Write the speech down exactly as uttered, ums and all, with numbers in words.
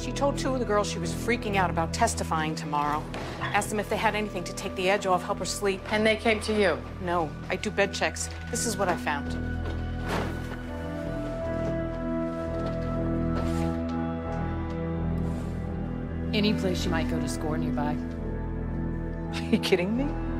She told two of the girls she was freaking out about testifying tomorrow. Asked them if they had anything to take the edge off, help her sleep. And they came to you? No, I do bed checks. This is what I found. Any place you might go to score nearby? Are you kidding me?